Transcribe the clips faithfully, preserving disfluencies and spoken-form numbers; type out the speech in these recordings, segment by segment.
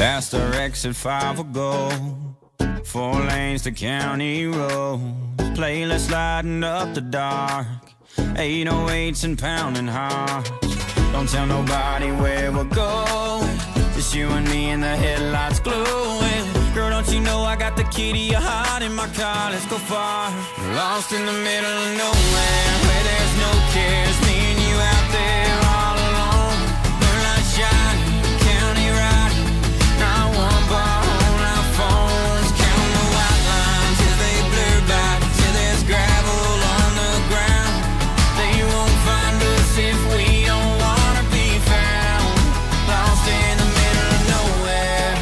Past our exit five will go, four lanes to county roads. Playlist lighting up the dark, eight oh eights and pounding hearts. Don't tell nobody where we're going, just you and me and the headlights glowing. Girl, don't you know I got the key to your heart in my car? Let's go far. Lost in the middle of nowhere, where there's no cares. Me and you out there all alone. Moonlight shining, county riding, not one bar on our phones. Counting the white lines as they blur by, till there's gravel on the ground. They won't find us if we don't wanna be found. Lost in the middle of nowhere.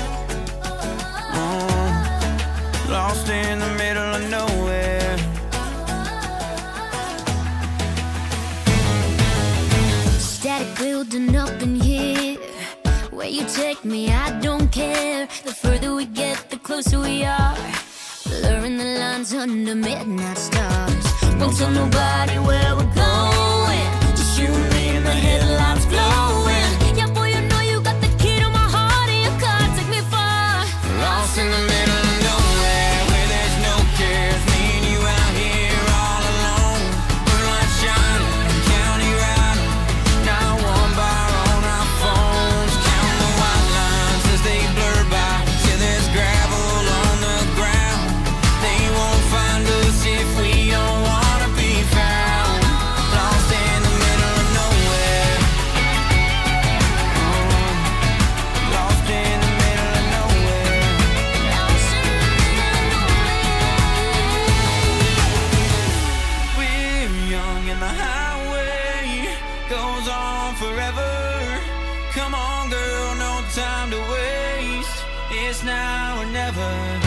Oh, lost in the middle of nowhere. Static building up in here. Where you take me, I don't care. The further we get, the closer we are. Blurring the lines under midnight stars. Won't tell nobody where we're going, just you and me and the headlights glowing. Yeah, boy, you know you got the key to my heart, and your car take me far. Lost in the middle of nowhere, where there's no cares. Me and you out here all alone. Moonlight shining, county riding, not one bar on our phones. Counting the white lines as they blur by, till there's gravel on the ground. They won't find us if we don't wanna be found. Lost in the middle of nowhere. Oh, lost in the middle of nowhere. We're young and the highway goes on forever. Come on, girl, no time to waste. It's now or never.